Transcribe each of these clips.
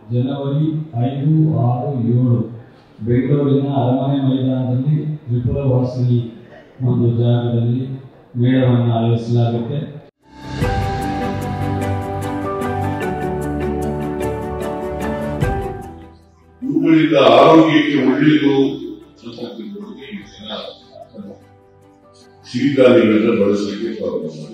ಜನವರಿ 5, 6, 7 ಬೆಂಗಳೂರಿನ ಅರಮನೆ ಮೈದಾನದಲ್ಲಿ ತ್ರಿಪುರ ವಾಸಿನಿ ಒಂದು ಜಾಗದಲ್ಲಿ ಮೇಳವನ್ನು ಆಯೋಜಿಸಲಾಗುತ್ತೆ. ಇವುಗಳಿಂದ ಆರೋಗ್ಯಕ್ಕೆ ಒಳ್ಳೆಯದು ಸಿರಿಧಾನ್ಯಗಳನ್ನ ಬಳಸಲಿಕ್ಕೆ ಪ್ರಾರಂಭ ಮಾಡಿ.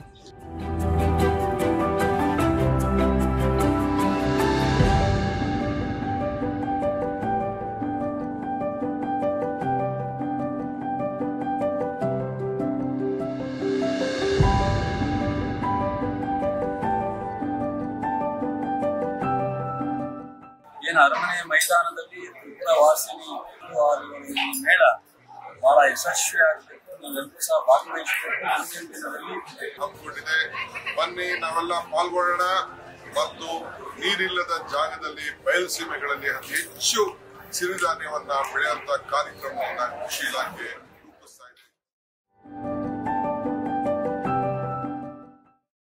ಏನು ಅರಮನೆ ಮೈದಾನದಲ್ಲಿ ತ್ರಿಪುರ ವಾಸಿನಿ ಮೇಳ ಬಹಳ ಯಶಸ್ವಿಯಾಗಬೇಕು. ನಾವೆಲ್ಲರೂ ಸಹ ಭಾಗವಹಿಸಬೇಕು. ಮುಂದಿನ ದಿನದಲ್ಲಿ ಹಮ್ಮಿಕೊಂಡಿದೆ. ಬನ್ನಿ ನಾವೆಲ್ಲ ಪಾಲ್ಗೊಳ್ಳೋಣ ಮತ್ತು ನೀರಿಲ್ಲದ ಜಾಗದಲ್ಲಿ ಬಯಲುಸೀಮೆಗಳಲ್ಲಿ ಅತಿ ಹೆಚ್ಚು ಸಿರಿಧಾನ್ಯವನ್ನ ಬೆಳೆಯುವಂತ ಕಾರ್ಯಕ್ರಮವನ್ನ ಕೃಷಿ ಇಲಾಖೆ